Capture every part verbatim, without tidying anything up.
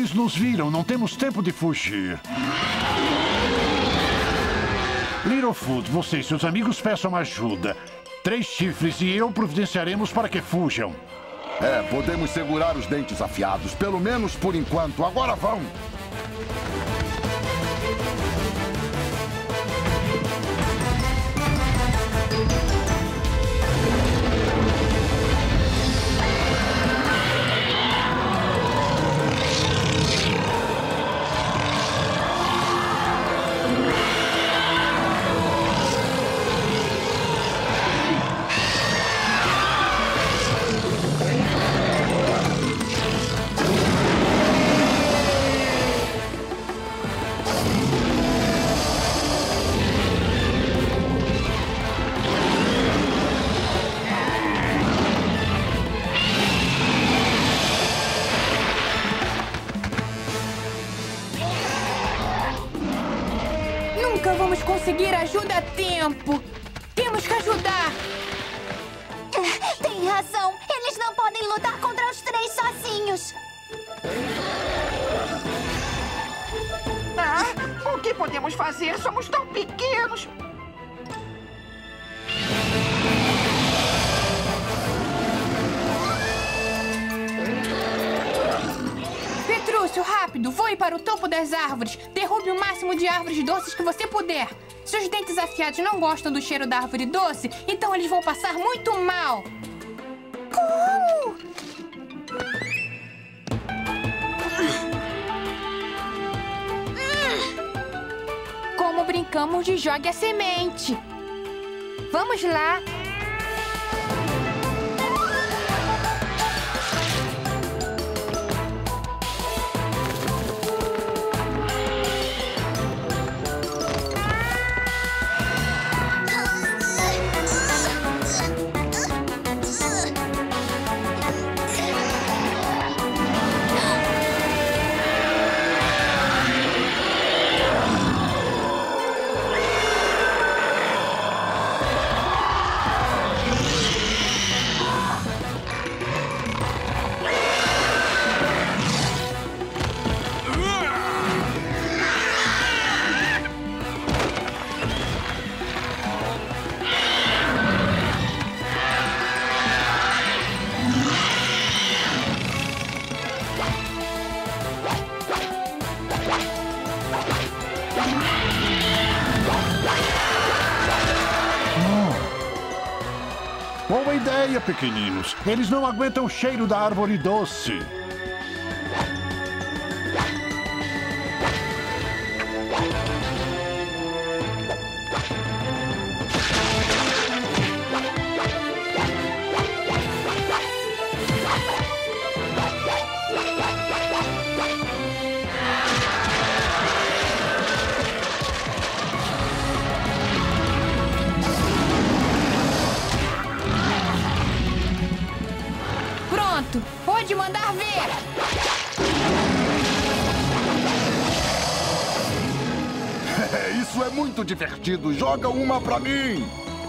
Eles nos viram, não temos tempo de fugir. Littlefoot, você e seus amigos peçam ajuda. Três Chifres e eu providenciaremos para que fujam. É, podemos segurar os dentes afiados, pelo menos por enquanto. Agora vão! Nunca vamos conseguir ajuda a tempo. Temos que ajudar. Tem razão. Eles não podem lutar contra os três sozinhos. Ah, o que podemos fazer? Somos tão pequenos. Petrúcio, rápido, voe para o topo das árvores. Derrube o máximo de árvores doces que você puder. Seus dentes afiados não gostam do cheiro da árvore doce, então eles vão passar muito mal. Como? Como brincamos de jogue a semente. Vamos lá. Boa ideia, pequeninos. Eles não aguentam o cheiro da árvore doce. Pronto, pode mandar ver. Isso é muito divertido. Joga uma pra mim.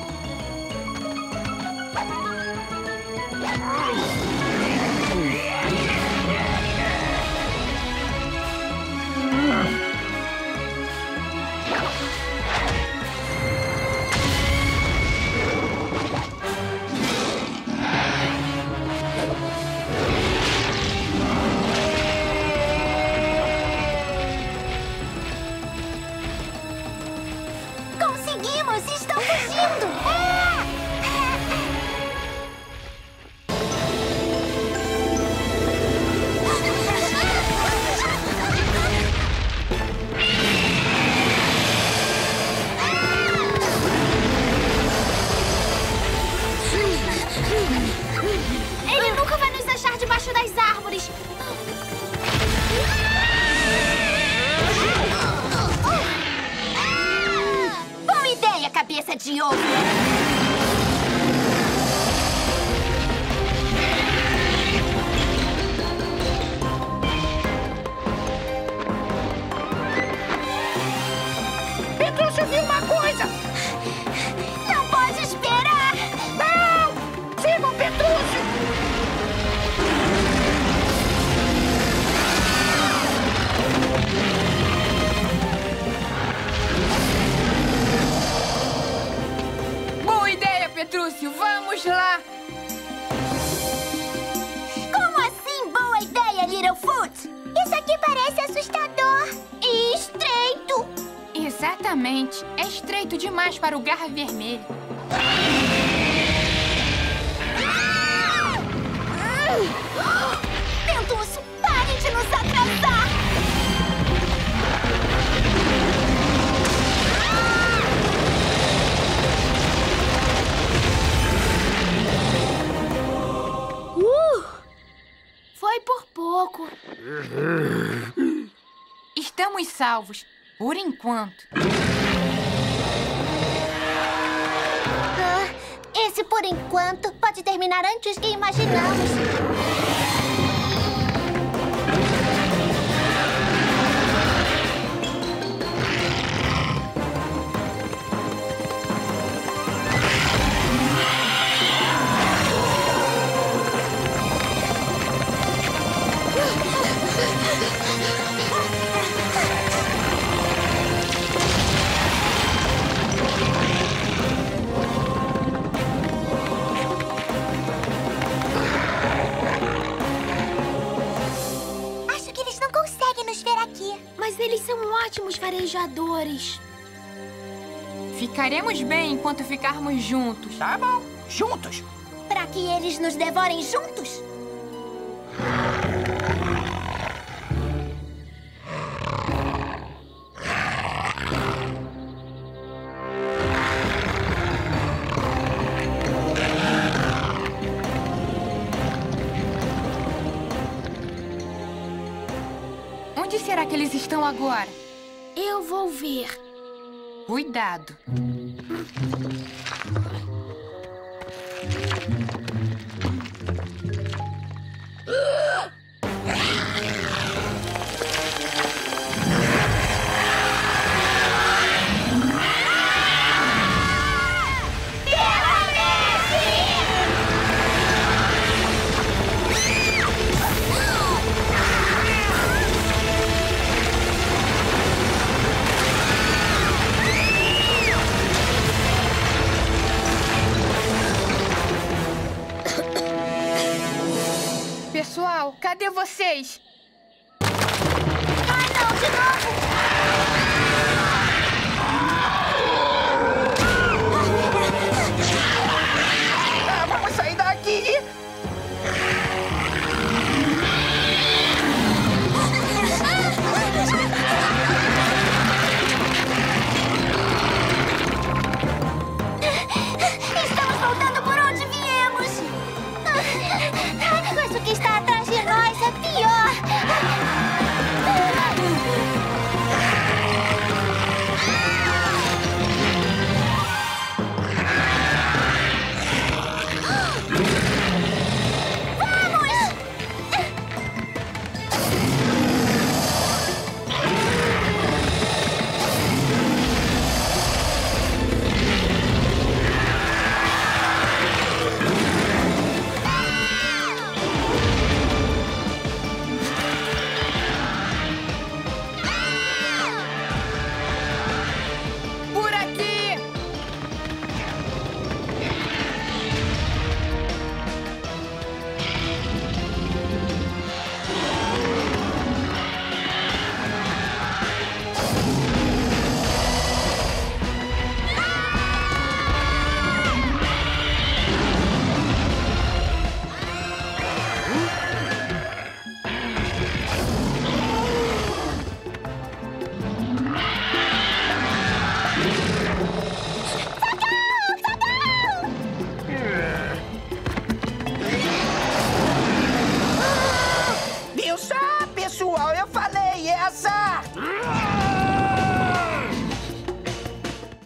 Conseguimos! Estão fugindo! É! Ele nunca vai nos achar debaixo das árvores! Boa ideia, cabeça de ouro! Petrúcio viu uma coisa! Não pode esperar! Não! Sigam Petrúcio! parece assustador. E estreito. Exatamente. É estreito demais para o Garra Vermelho. Dentuço, pare de nos atrasar. Uh! Foi por pouco. Estamos salvos, por enquanto. Ah, esse, por enquanto, pode terminar antes que imaginamos. Acho que eles não conseguem nos ver aqui. Mas eles são ótimos farejadores. Ficaremos bem enquanto ficarmos juntos. Tá bom, juntos. Pra que eles nos devorem juntos? Onde será que eles estão agora? Eu vou ver. Cuidado. Pessoal, cadê vocês?